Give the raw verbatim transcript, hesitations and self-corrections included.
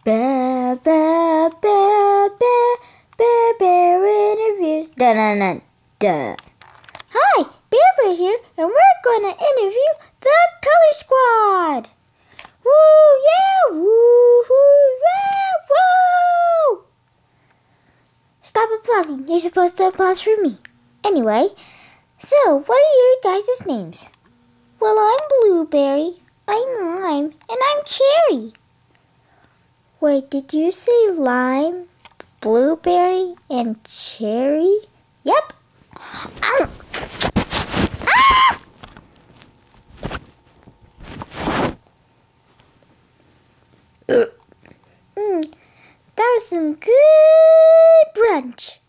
Bear, bear, bear, bear, bear, bear interviews. Dun dun dun dun. Hi, BearBear here, and we're gonna interview the Color Squad. Woo, yeah, woo, hoo, yeah, woo! Stop applauding. You're supposed to applaud for me. Anyway, so what are your guys' names? Well, I'm Blueberry, I'm Lime, and I'm Cherry. Wait, did you say Lime, Blueberry, and Cherry? Yep. Ah! Mm, that was some good brunch.